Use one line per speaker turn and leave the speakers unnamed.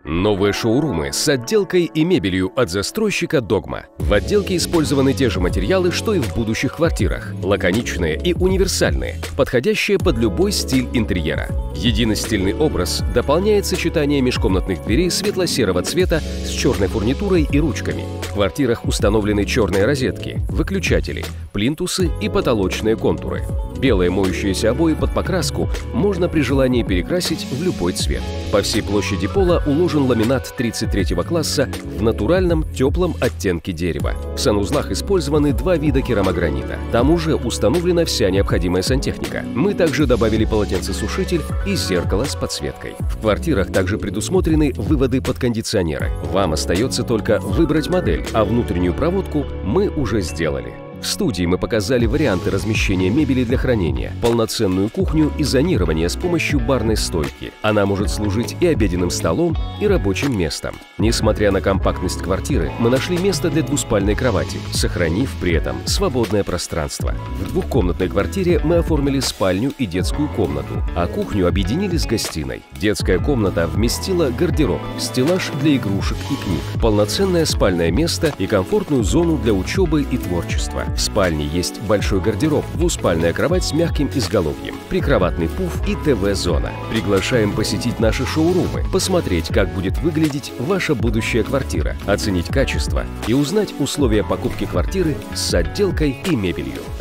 Новые шоурумы с отделкой и мебелью от застройщика «Догма». В отделке использованы те же материалы, что и в будущих квартирах. Лаконичные и универсальные, подходящие под любой стиль интерьера. Единый стильный образ дополняет сочетание межкомнатных дверей светло-серого цвета с черной фурнитурой и ручками. В квартирах установлены черные розетки, выключатели, плинтусы и потолочные контуры. Белые моющиеся обои под покраску можно при желании перекрасить в любой цвет. По всей площади пола уложен ламинат 33 класса в натуральном теплом оттенке дерева. В санузлах использованы два вида керамогранита. Там уже установлена вся необходимая сантехника. Мы также добавили полотенцесушитель и зеркало с подсветкой. В квартирах также предусмотрены выводы под кондиционеры. Вам остается только выбрать модель, а внутреннюю проводку мы уже сделали. В студии мы показали варианты размещения мебели для хранения, полноценную кухню и зонирование с помощью барной стойки. Она может служить и обеденным столом, и рабочим местом. Несмотря на компактность квартиры, мы нашли место для двуспальной кровати, сохранив при этом свободное пространство. В двухкомнатной квартире мы оформили спальню и детскую комнату, а кухню объединили с гостиной. Детская комната вместила гардероб, стеллаж для игрушек и книг, полноценное спальное место и комфортную зону для учебы и творчества. В спальне есть большой гардероб, двуспальная кровать с мягким изголовьем, прикроватный пуф и ТВ-зона. Приглашаем посетить наши шоурумы, посмотреть, как будет выглядеть ваша будущая квартира, оценить качество и узнать условия покупки квартиры с отделкой и мебелью.